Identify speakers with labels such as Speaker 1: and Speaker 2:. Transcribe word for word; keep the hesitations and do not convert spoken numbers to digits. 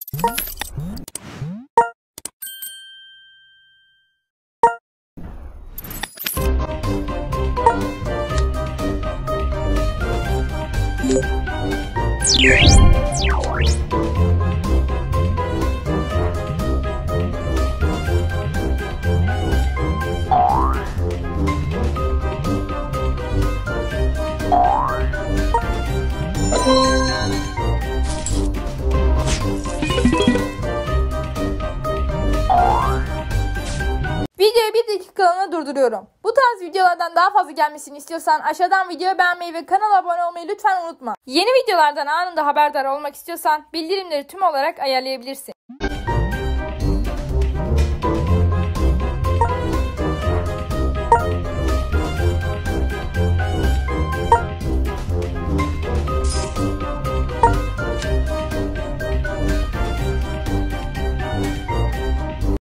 Speaker 1: Videoyu bir dakikalığına durduruyorum. Bu tarz videolardan daha fazla gelmesini istiyorsan aşağıdan videoyu beğenmeyi ve kanala abone olmayı lütfen unutma. Yeni videolardan anında haberdar olmak istiyorsan bildirimleri tüm olarak ayarlayabilirsin.